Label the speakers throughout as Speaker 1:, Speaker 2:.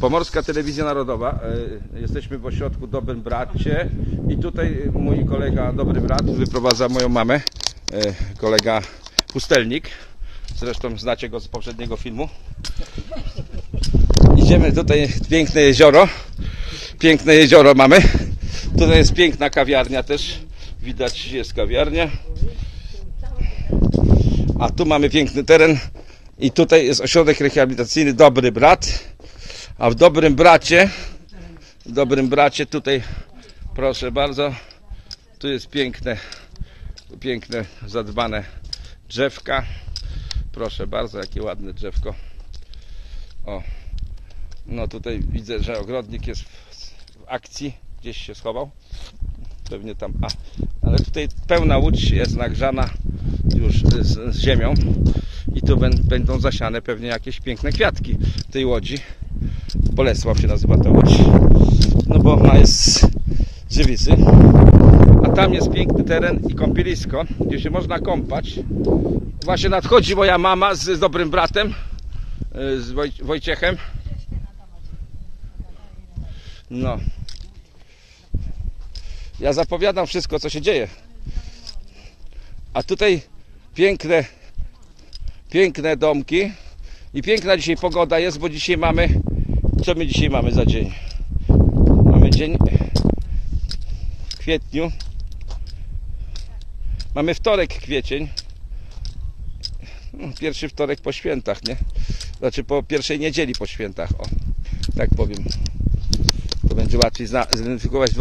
Speaker 1: Pomorska Telewizja Narodowa. Jesteśmy w ośrodku Dobrym Bracie i tutaj mój kolega Dobry Brat wyprowadza moją mamę, kolega Pustelnik. Zresztą znacie go z poprzedniego filmu. Idziemy tutaj, piękne jezioro mamy. Tutaj jest piękna kawiarnia też. Widać, jest kawiarnia. A tu mamy piękny teren. I tutaj jest ośrodek rehabilitacyjny Dobry Brat. A w Dobrym Bracie tutaj, proszę bardzo, tu jest piękne zadbane drzewka. Proszę bardzo, jakie ładne drzewko. O, no tutaj widzę, że ogrodnik jest w akcji, gdzieś się schował. Pewnie tam, ale tutaj pełna łódź jest nagrzana już z ziemią i tu będą zasiane pewnie jakieś piękne kwiatki w tej łodzi. Bolesław się nazywa ta łódź, no bo ona jest z Żywicy. A tam jest piękny teren i kąpielisko, gdzie się można kąpać. Właśnie nadchodzi moja mama z Dobrym Bratem, z Wojciechem. No, ja zapowiadam wszystko, co się dzieje. A tutaj piękne domki i piękna dzisiaj pogoda jest, bo dzisiaj mamy, co my dzisiaj mamy za dzień? Mamy dzień w kwietniu. Mamy wtorek, kwiecień. Pierwszy wtorek po świętach, nie? Znaczy po pierwszej niedzieli po świętach, o, tak powiem. To będzie łatwiej zidentyfikować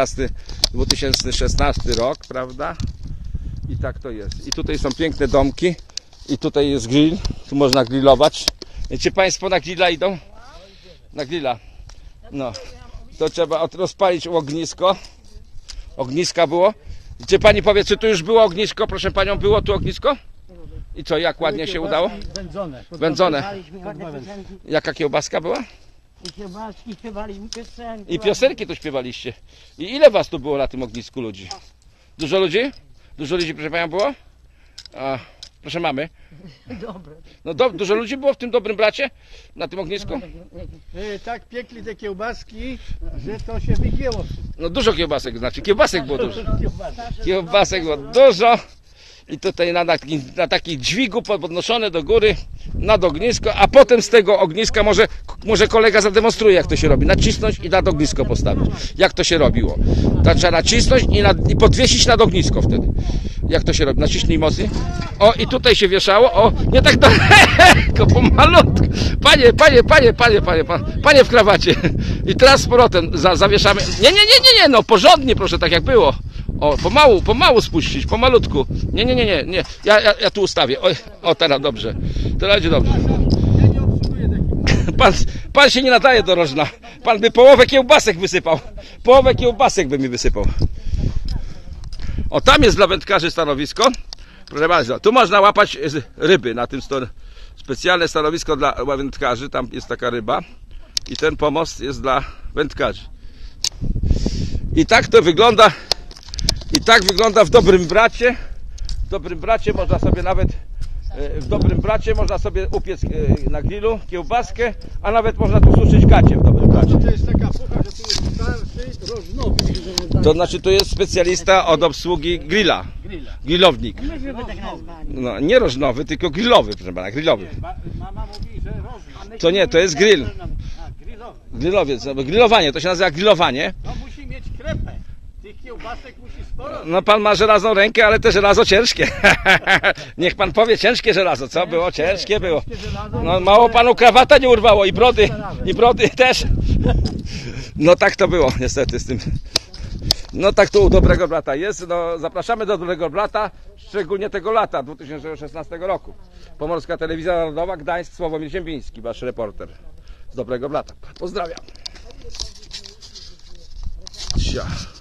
Speaker 1: 2016 rok, prawda? I tak to jest. I tutaj są piękne domki. I tutaj jest grill. Tu można grillować. Czy Państwo na grilla idą? Na grilla. No. To trzeba rozpalić ognisko. Ogniska było. Czy Pani powie, czy tu już było ognisko? Proszę Panią, było tu ognisko? I co, jak ładnie się udało? Wędzone. Jaka kiełbaska była?
Speaker 2: I kiełbaski śpiewaliśmy piosenki.
Speaker 1: I piosenki tu śpiewaliście. I ile Was tu było na tym ognisku ludzi? Dużo ludzi? Dużo ludzi, proszę Panią, było? Proszę mamy.
Speaker 2: Dobre.
Speaker 1: No dużo ludzi było w tym Dobrym Bracie? Na tym ognisku?
Speaker 3: Tak piekli te kiełbaski, że to się wygięło.
Speaker 1: No dużo kiełbasek, znaczy kiełbasek było dużo. Kiełbasek było dużo. I tutaj na takim dźwigu podnoszone do góry nad ognisko, a potem z tego ogniska może kolega zademonstruje, jak to się robi. Nacisnąć i nad ognisko postawić. Jak to się robiło. To trzeba nacisnąć i podwiesić nad ognisko wtedy. Jak to się robi? Naciśnij mocniej. O, i tutaj się wieszało. O, nie tak daleko, pomalutku. Panie w krawacie. I teraz z powrotem zawieszamy. Nie, no porządnie, proszę, tak jak było. O, pomału spuścić, pomalutku. Nie. Ja tu ustawię. O, teraz dobrze. Teraz będzie dobrze. Pan się nie nadaje do rożna. Pan by połowę kiełbasek wysypał. Połowę kiełbasek by mi wysypał. O, tam jest dla wędkarzy stanowisko. Proszę bardzo, tu można łapać ryby na tym specjalne stanowisko dla wędkarzy. Tam jest taka ryba. I ten pomost jest dla wędkarzy. I tak to wygląda. I tak wygląda w Dobrym Bracie. W Dobrym Bracie można sobie upiec na grillu kiełbaskę, a nawet można tu suszyć gacie w Dobrym Bracie.
Speaker 3: To jest taka pucha, że tu jest starszy rożnowy.
Speaker 1: To znaczy tu jest specjalista od obsługi grilla. Grillownik.
Speaker 2: Myśmy by tak nazwali.
Speaker 1: No, nie rożnowy, tylko grillowy, proszę pana, grillowy.
Speaker 3: Mama mówi, że rożny.
Speaker 1: To nie, to jest grill.
Speaker 3: Grillowy.
Speaker 1: Grillowiec, grillowanie, to się nazywa grillowanie.
Speaker 3: No musi mieć krepę. Tych kiełbasek musi sporo.
Speaker 1: No pan ma żelazną rękę, ale te żelazo ciężkie. Niech pan powie, ciężkie żelazo, co było? Ciężkie było. No mało panu krawata nie urwało i brody też. No tak to było niestety z tym. No tak tu u Dobrego Brata jest. No, zapraszamy do Dobrego Brata, szczególnie tego lata 2016 roku. Pomorska Telewizja Narodowa, Gdańsk, Sławomir Ziembiński, wasz reporter z Dobrego Brata. Pozdrawiam.